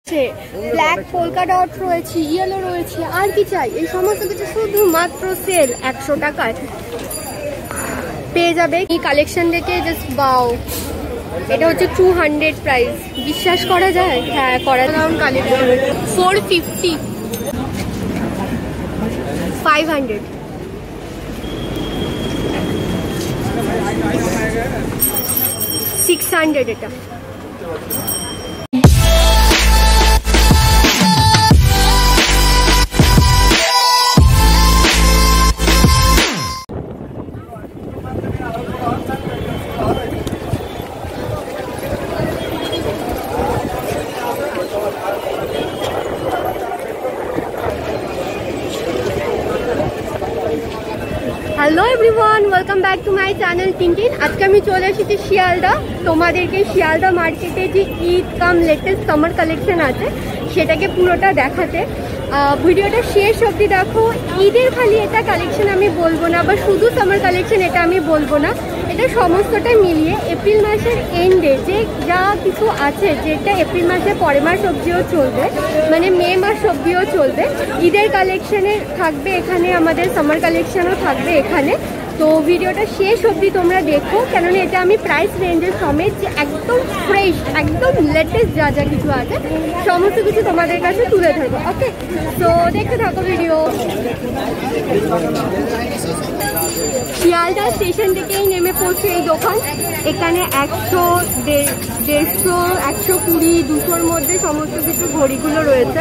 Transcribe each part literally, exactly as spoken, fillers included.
Black polka dot রয়েছে, yellow রয়েছে, আর কি চাই, এই সমস্ত কিছু শুধুমাত্র সেল একশো টাকায় পেয়ে যাবে। এই কালেকশন দেখে জাস্ট বাও, এটা হচ্ছে টু হান্ড্রেড প্রাইস, বিশ্বাস করা যায়? হ্যাঁ করা যায়। Collection four fifty, five hundred, six hundred এটা। Hello everyone, welcome back to my channel Tintin. আজকে আমি চলে এসেছি শিয়ালদা, তোমাদেরকে শিয়ালদা মার্কেটে যে Eid come latest summer collection আছে সেটাকে পুরোটা দেখাতে। ভিডিওটা শেষ অবধি দেখো। ঈদের খালি এটা কালেকশন আমি বলবো না, বা শুধু সামার কালেকশন এটা আমি বলবো না, এটা সমস্তটা মিলিয়ে এপ্রিল মাসের এন্ডে যে যা কিছু আছে, যেটা এপ্রিল মাসে পরের মাস অবধিও চলবে, মানে মে মাস অবধিও চলবে, ঈদের কালেকশনে থাকবে এখানে, আমাদের সামার কালেকশনও থাকবে এখানে। তো ভিডিওটা শেষ অবধি তোমরা দেখো, কেননা এটা আমি প্রাইস রেঞ্জের সমেত যে একদম ফ্রেশ, একদম লেটেস্ট যা যা কিছু আছে সমস্ত কিছু তোমাদের কাছে তুলে ধরবো। ওকে, তো দেখতে থাকো ভিডিও। শিয়ালদা স্টেশন থেকেই নেমে পড়ছে এই দোকান। এখানে একশো দেড়শো একশো কুড়ি দুশোর মধ্যে সমস্ত কিছু ঘড়িগুলো রয়েছে।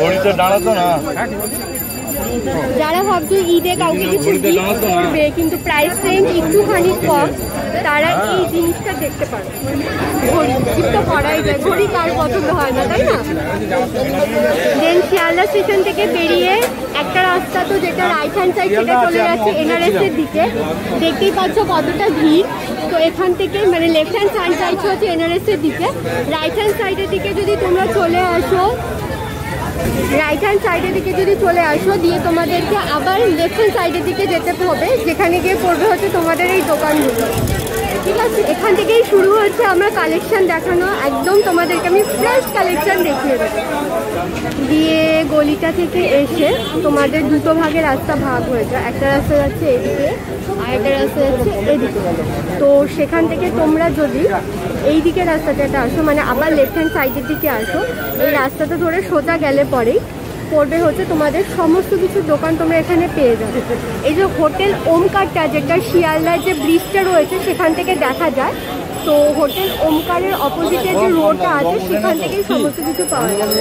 যারা ভাবছো ঈদে কাউকে কিছু গিফট করবে কিন্তু প্রাইস রেঞ্জ একটুখানি কম, তারা এই জিনিসটা দেখতে পারে। ঘড়ি গিফট তো করাই যায়, ঘড়ি কার পছন্দ হয় না, তাই না? দেন শিয়ালদা স্টেশন থেকে বেরিয়ে একটা রাস্তা তো যেটা রাইট হ্যান্ড সাইড সেটা চলে যাচ্ছে এনআরএস এর দিকে। দেখতেই পাচ্ছ কতটা ভিড়। তো এখান থেকে মানে লেফট হ্যান্ড সাইড যাচ্ছে হচ্ছে এনআরএস এর দিকে, রাইট হ্যান্ড সাইডের দিকে যদি তোমরা চলে আসো রাইট হ্যান্ড সাইডের দিকে যদি চলে আসো দিয়ে তোমাদেরকে আবার লেফট হ্যান্ড সাইডের দিকে যেতে হবে, যেখানে গিয়ে পড়বে হচ্ছে তোমাদের এই দোকানগুলো। ঠিক আছে, এখান থেকেই শুরু হচ্ছে আমরা কালেকশন দেখানো, একদম তোমাদেরকে আমি ফ্রেশ কালেকশন দেখিয়ে দেবো। দিয়ে গলিটা থেকে এসে তোমাদের দুটো ভাগে রাস্তা ভাগ হয়ে যায়, একটা রাস্তা যাচ্ছে এদিকে আর একটা রাস্তা যাচ্ছে এদিকে। তো সেখান থেকে তোমরা যদি এই দিকে রাস্তাটাতে আসো, মানে আবার লেফট হ্যান্ড সাইডের দিকে আসো, এই রাস্তাটা ধরে সোজা গেলে পরেই পড়বে হচ্ছে তোমাদের সমস্ত কিছু দোকান তোমরা এখানে পেয়ে যাবে। এই যে হোটেল ওমকারটা, যেটা শিয়ালদার যে ব্রিজটা রয়েছে সেখান থেকে দেখা যায়, তো হোটেল ওমকারের অপোজিটে যে রোডটা আছে সেখান থেকেই সমস্ত কিছু পাওয়া যাবে।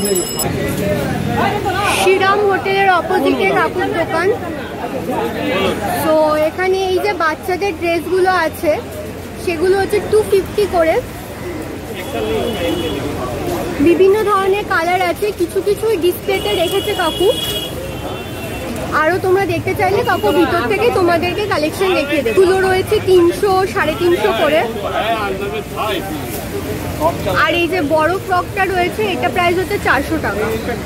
শ্রীরাম হোটেলের অপোজিটে কাকুর দোকান। তো এখানে এই যে বাচ্চাদের ড্রেসগুলো আছে সেগুলো হচ্ছে টু ফিফটি করে, বিভিন্ন ধরনের কালার আছে, কিছু কিছু ডিসপ্লেতে রেখেছে কাকু। আরো তোমরা দেখতে চাইলে কাকু ভিতর থেকে তোমাদেরকে কালেকশন দেখিয়ে দেবে। এগুলো রয়েছে তিনশো সাড়ে তিনশো করে। আর এই যে বড় ফ্রকটা রয়েছে এটা প্রাইস হচ্ছে চারশো টাকা।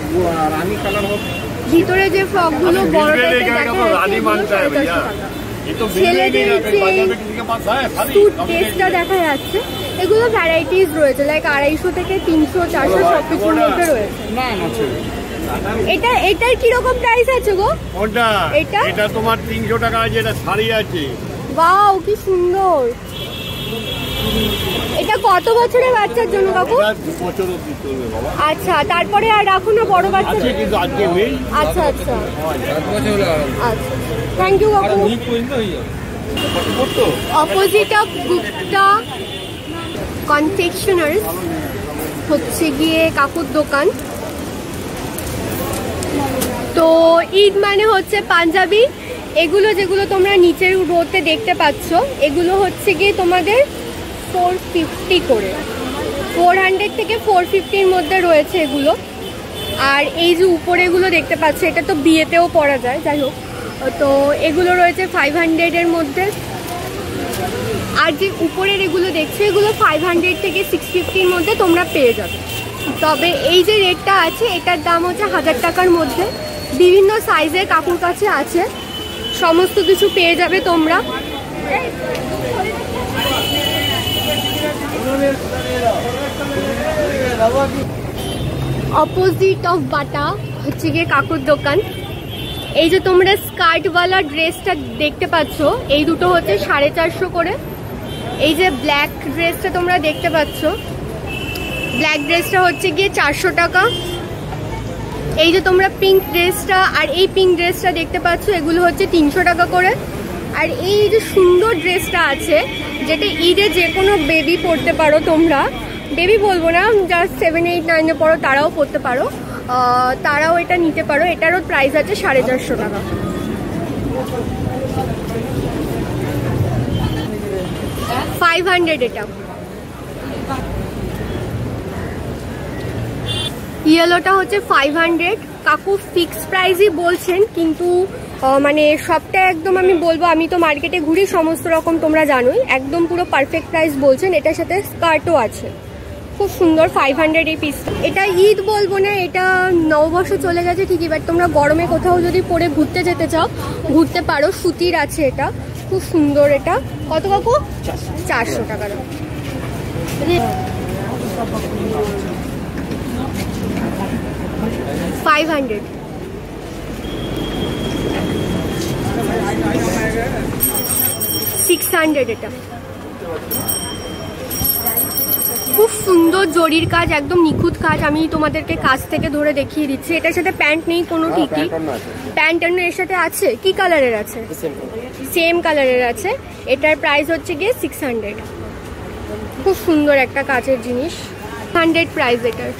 ভিতরে যে ফ্রকগুলো বড়টাতে দেখা যাচ্ছে ছেলেদের স্যুট ড্রেসটা দেখা যাচ্ছে, এগুলো ভ্যারাইটিস রয়েছে, লাইক আড়াইশো থেকে তিনশো চারশো সব কিছুর মধ্যে রয়েছে। এটা এটার কিরকম প্রাইস আছে গো? ওটা এটা এটা তোমার তিনশো টাকা আছে, এটা শাড়ি আছে। ওয়াও কি সুন্দর! এটা কত বছরের বাচ্চার জন্য কাকু? আচ্ছা, তারপরে আর রাখো না বড় বাচ্চা? আচ্ছা আচ্ছা আচ্ছা, থ্যাংক ইউ কাকু। অপোজিট অফ গুপ্তা কনফেকশনার্স হচ্ছে গিয়ে কাকুর দোকান। তো ঈদ মানে হচ্ছে পাঞ্জাবি, এগুলো যেগুলো তোমরা নিচের রোতে দেখতে পাচ্ছ এগুলো হচ্ছে গিয়ে তোমাদের ফোর ফিফটি করে, ফোর হান্ড্রেড থেকে ফোর ফিফটির মধ্যে রয়েছে এগুলো। আর এই যে উপরে এগুলো দেখতে পাচ্ছ এটা তো বিয়েতেও পরা যায়, যাই হোক, তো এগুলো রয়েছে ফাইভ হান্ড্রেডের মধ্যে। আর যে উপরের এগুলো দেখছো এগুলো ফাইভ হান্ড্রেড থেকে সিক্স ফিফটির মধ্যে তোমরা পেয়ে যাবে। তবে এই যে রেটটা আছে এটার দাম হচ্ছে হাজার টাকার মধ্যে। বিভিন্ন সাইজের কাকুর কাছে আছে, সমস্ত কিছু পেয়ে যাবে তোমরা। অপোজিট অফ বাটা হচ্ছে গিয়ে কাকুর দোকান। এই যে তোমরা স্কার্টওয়ালা ড্রেসটা দেখতে পাচ্ছ, এই দুটো হচ্ছে সাড়ে চারশো করে। এই যে ব্ল্যাক ড্রেসটা তোমরা দেখতে পাচ্ছ, ব্ল্যাক ড্রেসটা হচ্ছে গিয়ে চারশো টাকা। এই যে তোমরা পিঙ্ক ড্রেসটা আর এই পিঙ্ক ড্রেসটা দেখতে পাচ্ছ, এগুলো হচ্ছে তিনশো টাকা করে। আর এই যে সুন্দর ড্রেসটা আছে, যেটা ঈদে যে কোনো বেবি পরতে পারো তোমরা, বেবি বলবো না, জাস্ট সেভেন এইট নাইনে পড়ো তারাও পরতে পারো, তারাও এটা নিতে পারো। এটারও প্রাইস আছে সাড়ে চারশো টাকা। ফাইভ হান্ড্রেড এটা। ইয়েলোটা হচ্ছে ফাইভ হান্ড্রেড। কাকু ফিক্স প্রাইসই বলছেন, কিন্তু মানে সবটা একদম আমি বলবো, আমি তো মার্কেটে ঘুরি সমস্ত রকম, তোমরা জানোই, একদম পুরো পারফেক্ট প্রাইস বলছেন। এটার সাথে স্কার্টও আছে, খুব সুন্দর। ফাইভ হান্ড্রেড এই পিস। এটা ঈদ বলবো না, এটা নববর্ষ চলে গেছে ঠিকই, বাট তোমরা গরমে কোথাও যদি পরে ঘুরতে যেতে চাও ঘুরতে পারো। সুতির আছে, এটা খুব সুন্দর। এটা কত কাকু? চারশো টাকা। Five hundred. সিক্স হান্ড্রেড এটা। খুব সুন্দর জরির কাজ, একদম নিখুঁত কাজ। আমি তোমাদেরকে কাছ থেকে ধরে দেখিয়ে দিচ্ছি। এটার সাথে প্যান্ট নেই কোনো, ঠিকই প্যান্ট অন্য এর সাথে আছে। কি কালারের আছে? সেম কালারের আছে। এটার প্রাইস হচ্ছে গিয়ে সিক্স হান্ড্রেড। খুব সুন্দর একটা কাচের জিনিস। হান্ড্রেড প্রাইস এটার।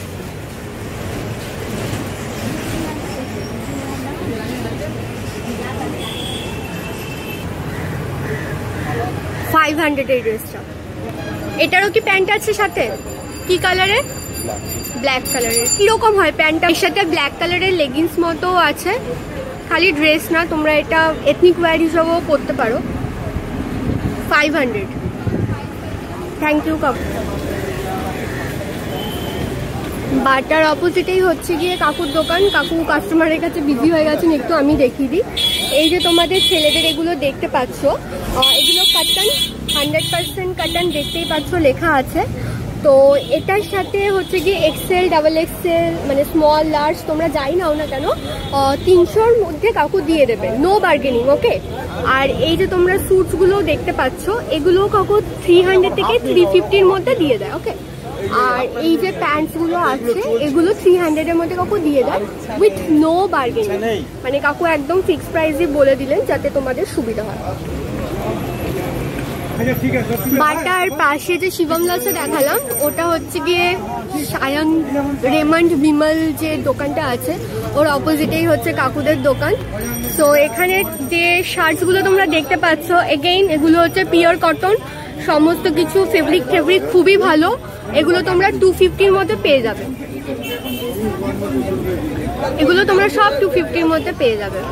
ফাইভ হান্ড্রেড এই ড্রেসটা। এটারও কি প্যান্ট আছে সাথে? কি কালারের? ব্ল্যাক কালারের। কিরকম হয় প্যান্টটা? এর সাথে ব্ল্যাক কালারের লেগিংস মতো আছে, খালি ড্রেস না, তোমরা এটা এথনিক ওয়্যার হিসাবেও পরতে পারো। Five hundred. থ্যাংক ইউ কাকু। বাটার অপোজিটেই হচ্ছে গিয়ে কাকুর দোকান। কাকু কাস্টমারের কাছে বিজি হয়ে গেছেন, একটু আমি দেখিয়ে দিই। এই যে তোমাদের ছেলেদের এগুলো দেখতে পাচ্ছ, এগুলো কাটন, হান্ড্রেড পার্সেন্ট কাটন, দেখতেই পাচ্ছ লেখা আছে। তো এটার সাথে হচ্ছে গিয়ে এক্সেল, ডাবল এক্সেল, মানে স্মল লার্জ, তোমরা যাই নাও না কেন তিনশোর মধ্যে কাকু দিয়ে দেবে, নো বার্গেনিং, ওকে। আর এই যে তোমরা স্যুটসগুলো দেখতে পাচ্ছ, এগুলো কাকু থ্রি হান্ড্রেড থেকে থ্রি ফিফটির মধ্যে দিয়ে দেয়, ওকে। আর এই যে প্যান্টসগুলো আছে, এগুলো থ্রি হান্ড্রেডের মধ্যে কাকু দিয়ে দেয় উইথ নো বার্গেনিং, মানে কাকু একদম ফিক্স প্রাইসে বলে দিলেন যাতে তোমাদের সুবিধা হয়। বাটার পাশে যে শিবম লালসে দেখালাম, ওটা হচ্ছে গিয়ে সায়ন রেমন্ড বিমল যে দোকানটা আছে, ওর অপোজিটেই হচ্ছে কাকুদের দোকান। তো এখানে যে শার্টসগুলো তোমরা দেখতে পাচ্ছ, এগেইন এগুলো হচ্ছে পিওর কটন, সমস্ত কিছু ফেব্রিক ফেব্রিক খুবই ভালো। এগুলো তোমরা টু ফিফটির মধ্যে পেয়ে যাবে, এগুলো তোমরা সব টু ফিফটির মধ্যে পেয়ে যাবে।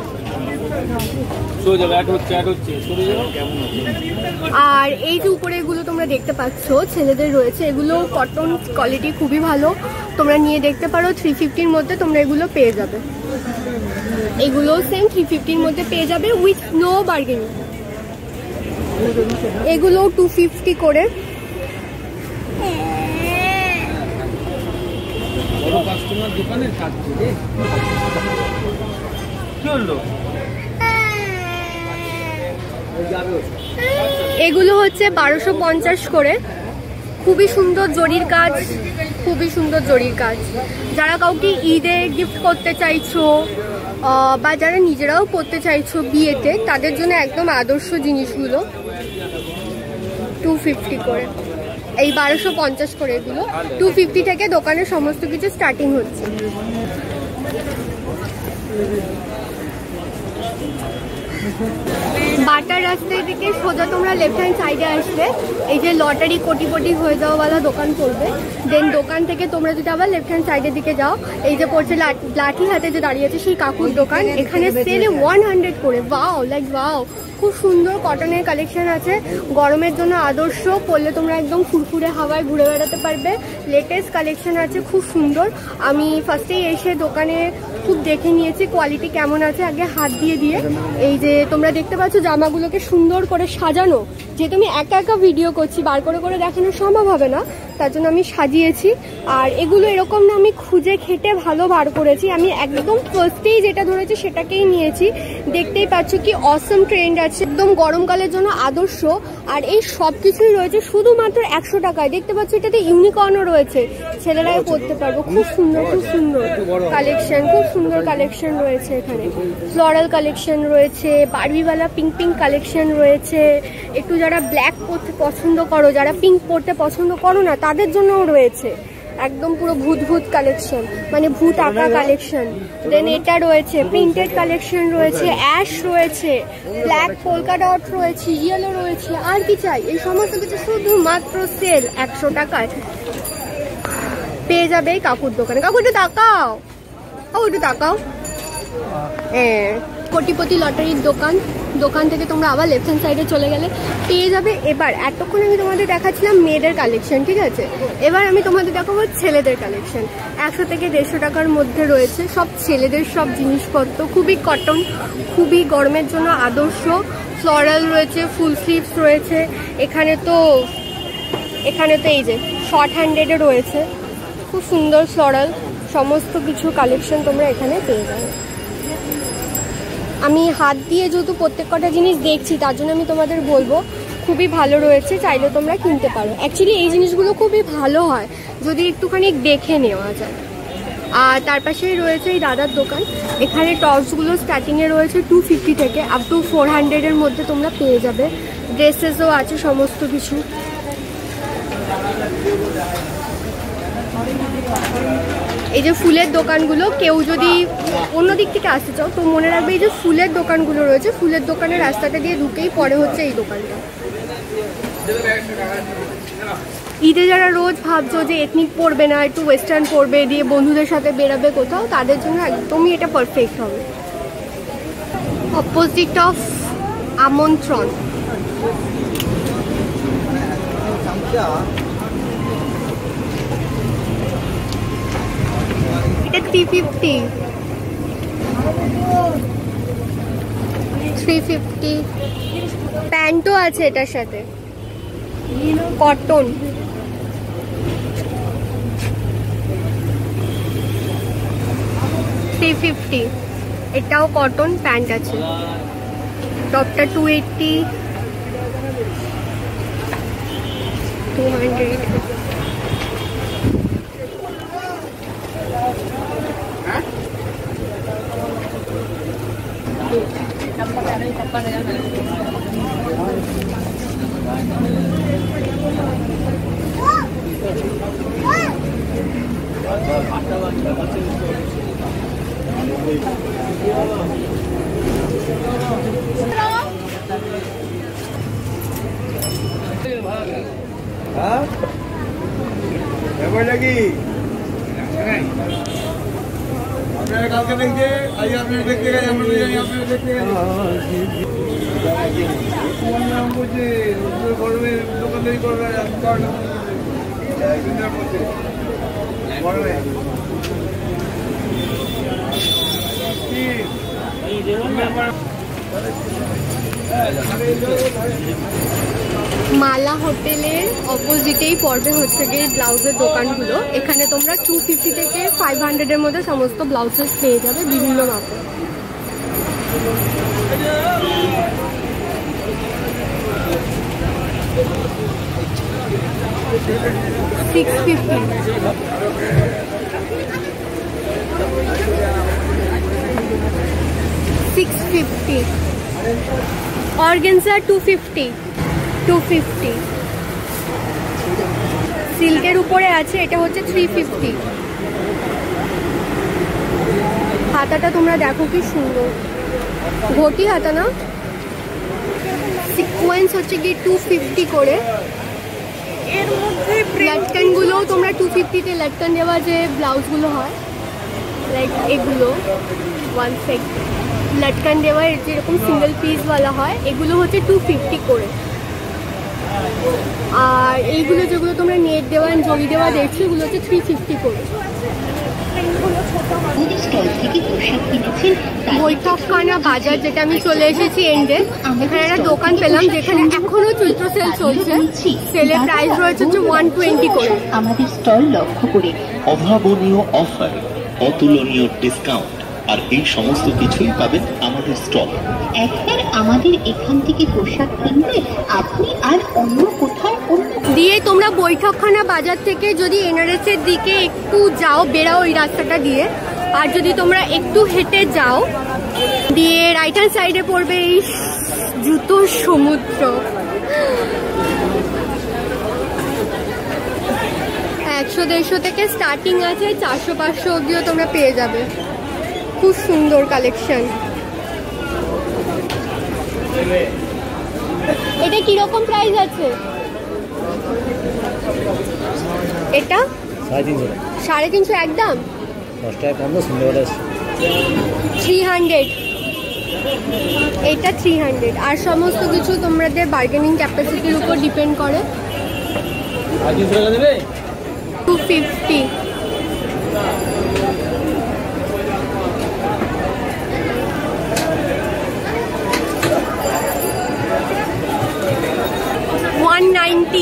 আর এই যে উপরে এগুলো তোমরা দেখতে পাচ্ছ ছেলেদের রয়েছে, এগুলো কটন কোয়ালিটি খুবই ভালো, তোমরা নিয়ে দেখতে পারো। থ্রি ফিফটির মধ্যে তোমরা এগুলো পেয়ে যাবে, এগুলো সেম থ্রি ফিফটির মধ্যে পেয়ে যাবে উইথ নো বার্গেনিং। এগুলো টু ফিফটি করে। এগুলো হচ্ছে বারোশো পঞ্চাশ করে। খুবই সুন্দর জরির কাজ, খুবই সুন্দর জরির কাজ। যারা কাউকে ঈদে গিফট করতে চাইছো বা যারা নিজেরাও পড়তে চাইছো বিয়েতে, তাদের জন্য একদম আদর্শ জিনিসগুলো। টু ফিফটি করে, এই বারোশো পঞ্চাশ করে। এগুলো টু ফিফটি থেকে দোকানের সমস্ত কিছু স্টার্টিং হচ্ছে। বাটার রাস্তায় থেকে সোজা তোমরা লেফট হ্যান্ড সাইডে আসলে এই যে লটারি কোটিপটি হয়ে যাওয়াওয়ালা দোকান পড়বে। দেন দোকান থেকে তোমরা যদি আবার লেফট হ্যান্ড সাইডের দিকে যাও, এই যে পড়ছে লাঠি হাতে যে দাঁড়িয়ে আছে সেই কাকুর দোকান। এখানে সেলে ওয়ান হান্ড্রেড করে। ওয়াও, লাইক ওয়াও, খুব সুন্দর কটনের কালেকশন আছে, গরমের জন্য আদর্শ। পরলে তোমরা একদম ফুরফুরে হাওয়ায় ঘুরে বেড়াতে পারবে। লেটেস্ট কালেকশন আছে, খুব সুন্দর। আমি ফার্স্টেই এসে দোকানে খুব দেখে নিয়েছি কোয়ালিটি কেমন আছে, আগে হাত দিয়ে দিয়ে। এই যে তোমরা দেখতে পাচ্ছ জামাগুলোকে সুন্দর করে সাজানো, যেহেতু আমি একা একা ভিডিও করছি, বার করে করে দেখানো সম্ভব হবে না, তার জন্য আমি সাজিয়েছি। আর এগুলো এরকম না আমি খুঁজে খেটে ভালো বার করেছি, আমি একদম ফার্স্টেই যেটা ধরেছি সেটাকেই নিয়েছি। দেখতেই পাচ্ছ কি অসম ট্রেন্ড আছে, একদম গরমকালের জন্য আদর্শ। আর এই সব কিছুই রয়েছে শুধুমাত্র একশো টাকায়। দেখতে পাচ্ছ এটাতে ইউনিকর্নও রয়েছে, ছেলেরাও পরতে পারবো। খুব সুন্দর খুব সুন্দর কালেকশন, খুব সুন্দর কালেকশন রয়েছে এখানে। ফ্লোরাল কালেকশন রয়েছে, বারবিওয়ালা পিঙ্ক পিঙ্ক কালেকশন রয়েছে। একটু যারা ব্ল্যাক পরতে পছন্দ করো, যারা পিঙ্ক পরতে পছন্দ করো না, তাদের জন্যও রয়েছে একদম পুরো ভূত ভূত কালেকশন, মানে ভূত আঁকা কালেকশন। দেন এটা রয়েছে প্রিন্টেড কালেকশন রয়েছে, অ্যাশ রয়েছে, ব্ল্যাক পোলকা ডট রয়েছে, ইয়েলো রয়েছে। আর কি চাই, এই সমস্ত কিছু শুধুমাত্র সেল একশো টাকায় পেয়ে যাবে এই কাকুর দোকানে। কাকু একটু তাকাও, ও একটু তাকাও। হ্যাঁ, কোটিপতি লটারির দোকান। দোকান থেকে তোমরা আবার লেফট হ্যান্ড সাইডে চলে গেলে পেয়ে যাবে। এবার এতক্ষণ আমি তোমাদের দেখাচ্ছিলাম মেয়েদের কালেকশন, ঠিক আছে? এবার আমি তোমাদের দেখাবো ছেলেদের কালেকশন। একশো থেকে দেড়শো টাকার মধ্যে রয়েছে সব ছেলেদের সব জিনিসপত্র, খুবই কটন, খুবই গরমের জন্য আদর্শ। ফ্লোরাল রয়েছে, ফুল স্লিভস রয়েছে। এখানে তো এখানে তো এই যে শর্ট হ্যান্ডেডে রয়েছে, খুব সুন্দর ফ্লোরাল সমস্ত কিছু কালেকশন তোমরা এখানে পেয়ে যাবে। আমি হাত দিয়ে যেহেতু প্রত্যেক কটা জিনিস দেখছি, তার জন্য আমি তোমাদের বলবো খুবই ভালো রয়েছে, চাইলে তোমরা কিনতে পারো। অ্যাকচুয়ালি এই জিনিসগুলো খুবই ভালো হয় যদি একটুখানি দেখে নেওয়া যায়। আর তার পাশেই রয়েছে এই দাদার দোকান। এখানে টপসগুলো স্টার্টিংয়ে রয়েছে টু ফিফটি থেকে আপ টু ফোর হান্ড্রেডের মধ্যে তোমরা পেয়ে যাবে। ড্রেসেসও আছে সমস্ত কিছু। এই যে ফুলের দোকানগুলো, কেউ যদি অন্য দিক থেকে আসতে চাও তো মনে রাখবে এই যে ফুলের দোকানগুলো রয়েছে, ফুলের দোকানের রাস্তাটা দিয়ে ঢুকেই পরে হচ্ছে এই দোকানটা। ঈদে যারা রোজ ভাবছো যে এথনিক পরবে না, একটু ওয়েস্টার্ন পরবে, দিয়ে বন্ধুদের সাথে বেরাবে কোথাও, তাদের জন্য একদমই এটা পারফেক্ট হবে। Opposite of Amantran. এটা থ্রি ফিফটি থ্রি ফিফটি প্যান্টও আছে এটার সাথে, কটন। থ্রি ফিফটি এটাও কটন, প্যান্ট আছে। টপটা টু এইটটি টু হান্ড্রেড। আপনারা কালকে দেখতে আজ আপনারা দেখতে গেছে, আমরা জানি আপনারা দেখতে গেছে। তোমার নাম বলছে গরমে দোকানদারি করবে, গরমে মালা হোটেলের অপোজিটেই পড়বে হচ্ছে গিয়ে ব্লাউজের দোকানগুলো। এখানে তোমরা টু ফিফটি থেকে ফাইভ হান্ড্রেডের মধ্যে সমস্ত ব্লাউজেস পেয়ে যাবে বিভিন্ন মাপে। Six fifty six fifty organza two fifty two fifty সিল্কের উপরে আছে, এটা হচ্ছে থ্রি ফিফটি। হাতাটা তোমরা দেখো কি সুন্দর, ঘটি হাতা না, সিকোয়েন্স হচ্ছে কি টু ফিফটি করে। এর মধ্যে লাটকানগুলোও তোমরা টু ফিফটিতে লাটকান দেওয়া যে ব্লাউজগুলো হয় লাইক এগুলো ওয়ান সেট লটকান দেওয়া যেরকম সিঙ্গেল পিসওয়ালা হয়, এগুলো হচ্ছে টু ফিফটি করে। আর এইগুলো যেগুলো তোমরা নেট দেওয়া জড়ি দেওয়া দেখছো, এগুলো হচ্ছে থ্রি ফিফটি করে। স্টল থেকে পোশাক কিনেছেন বৈঠকখানা বাজার, যেটা আমি চলে এসেছি এন্ডে। এখানে একটা দোকান পেলাম যেখানে এখনো চৈত্র সেল চলছে। সেলের প্রাইস রয়েছে হচ্ছে ওয়ান টোয়েন্টি করে। আমাদের স্টল লক্ষ্য করে অভাবনীয় অফার, অতুলনীয় ডিসকাউন্ট আর এই সমস্ত কিছুই পাবেন আমাদের স্টল। একবার আমাদের এখান থেকে পোশাক কিনলে আপনি আর অন্য কোথাও অন্য দিয়ে তোমরা বৈঠকখানা বাজার থেকে যদি এনআরএস এর দিকে একটু যাও, বেরাও ওই রাস্তাটা দিয়ে, আর যদি তোমরা একটু হেঁটে যাও দিয়ে রাইট হ্যান্ড সাইডে পড়বে এই জুতোর সমুদ্র। একশো দেড়শো থেকে স্টার্টিং আছে, চারশো পাঁচশো অব্দিও তোমরা পেয়ে যাবে। খুব সুন্দর কালেকশন। এটা কিরকম প্রাইস আছে? এটা সাড়ে তিনশো একদম থ্রি হান্ড্রেড। এটা থ্রি হান্ড্রেড। আর সমস্ত কিছু তোমাদের বার্গেনিং ক্যাপাসিটির উপর ডিপেন্ড করে। Two fifty. One ninety.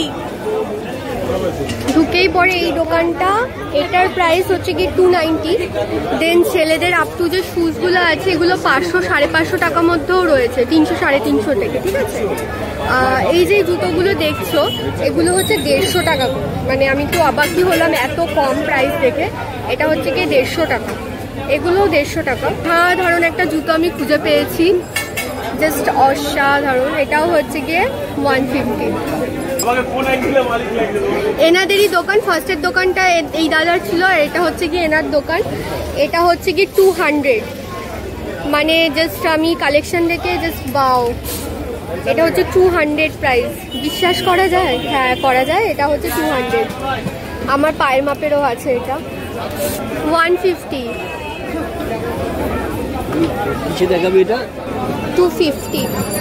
ঢুকেই পড়ে এই দোকানটা। এটার প্রাইস হচ্ছে কি টু নাইনটি। দেন ছেলেদের আপ টু যে শুজগুলো আছে এগুলো পাঁচশো সাড়ে পাঁচশো টাকার মধ্যেও রয়েছে, তিনশো সাড়ে তিনশো থেকে। ঠিক আছে, এই যে জুতোগুলো দেখছো এগুলো হচ্ছে দেড়শো টাকা করে। মানে আমি তো অবাকই হলাম এত কম প্রাইস দেখে। এটা হচ্ছে কি দেড়শো টাকা, এগুলোও দেড়শো টাকা। হ্যাঁ, ধরুন একটা জুতো আমি খুঁজে পেয়েছি, জাস্ট অসাধারণ। এটাও হচ্ছে গিয়ে ওয়ান ফিফটি। এনাদেরই দোকান, ফার্স্টের দোকানটা এই দাদার ছিল, আর এটা হচ্ছে কি এনার দোকান। এটা হচ্ছে কি টু হান্ড্রেড। মানে জাস্ট আমি কালেকশন দেখে জাস্ট বাও। এটা হচ্ছে টু হান্ড্রেড প্রাইস। বিশ্বাস করা যায়? হ্যাঁ করা যায়। এটা হচ্ছে টু হান্ড্রেড। আমার পায়ের মাপেরও আছে। এটা ওয়ান ফিফটি। দেখাবি এটা টু ফিফটি।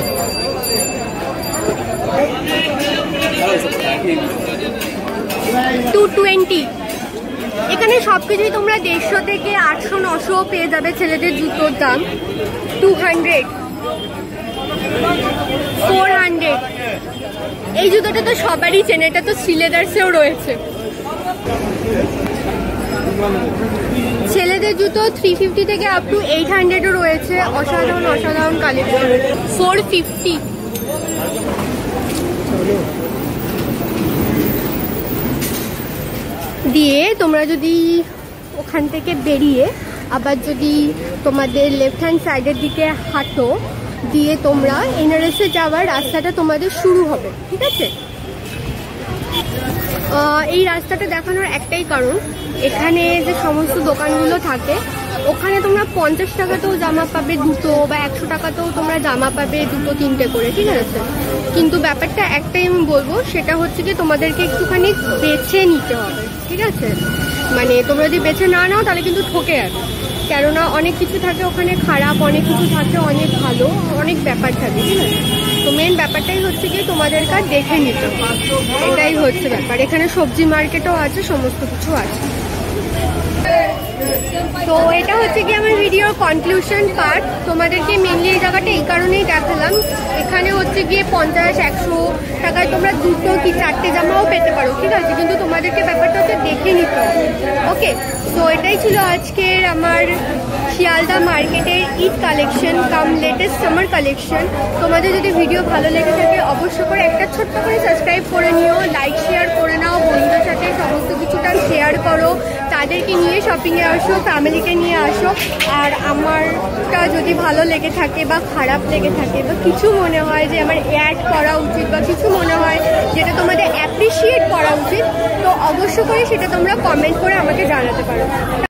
Two twenty. এখানে সবকিছুই তোমরা দেড়শো থেকে আটশো নশো পেয়ে যাবে। ছেলেদের জুতোর দাম টু হান্ড্রেড, ফোর হান্ড্রেড। এই জুতোটা তো সবারই চেনে, এটা তো শ্রীলেদার্সেও রয়েছে। ছেলেদের জুতো থ্রি ফিফটি থেকে আপ টু এইট হান্ড্রেডও রয়েছে। অসাধারণ অসাধারণ কালেকশন। Four fifty. দিয়ে তোমরা যদি ওখান থেকে বেরিয়ে আবার যদি তোমাদের লেফট হ্যান্ড সাইডের দিকে হাঁটো, দিয়ে তোমরা এনআরএসে যাওয়ার রাস্তাটা তোমাদের শুরু হবে। ঠিক আছে, এই রাস্তাটা দেখানোর একটাই কারণ, এখানে যে সমস্ত দোকানগুলো থাকে ওখানে তোমরা পঞ্চাশ টাকাতেও জামা পাবে দুটো, বা একশো টাকাতেও তোমরা জামা পাবে দুটো তিনটে করে। ঠিক আছে, কিন্তু ব্যাপারটা একটাই আমি বলবো, সেটা হচ্ছে কি তোমাদেরকে একটুখানি বেছে নিতে হবে। ঠিক আছে, মানে তোমরা যদি বেছে না নাও তাহলে কিন্তু ঠকে যাবে। কেননা অনেক কিছু থাকে ওখানে খারাপ, অনেক কিছু থাকে অনেক ভালো, অনেক ব্যাপার থাকে। ঠিক আছে, তো মেন ব্যাপারটাই হচ্ছে কি তোমাদেরকে দেখে নিতে হবে, এটাই হচ্ছে ব্যাপার। এখানে সবজি মার্কেটও আছে, সমস্ত কিছু আছে। তো এটা হচ্ছে কি আমার ভিডিওর কনক্লুশন পার্ট। তোমাদেরকে মেনলি এই জায়গাটা এই কারণেই দেখালাম, এখানে হচ্ছে গিয়ে পঞ্চাশ একশো টাকায় তোমরা দুটো কি চারটে জামাও পেতে পারো। ঠিক আছে, কিন্তু তোমাদেরকে ব্যাপারটা হচ্ছে দেখে নিতে হবে। ওকে, তো এটাই ছিল আজকের আমার শিয়ালদা মার্কেটের Eid collection come latest summer collection. তোমাদের যদি ভিডিও ভালো লেগে থাকে অবশ্য করে একটা ছোট্ট করে সাবস্ক্রাইব করে নিও, লাইক শেয়ার করে নাও, বন্ধুদের সাথে সমস্ত কিছুটা শেয়ার করো, তাদেরকে নিয়ে শপিংয়ে আসো, ফ্যামিলিকে নিয়ে আসো। আর আমারটা যদি ভালো লেগে থাকে বা খারাপ লেগে থাকে বা কিছু মনে হয় যে আমার অ্যাড করা উচিত বা কিছু মনে হয় যেটা তোমাদের অ্যাপ্রিসিয়েট করা উচিত, তো অবশ্য করে সেটা তোমরা কমেন্ট করে আমাকে জানাতে পারো।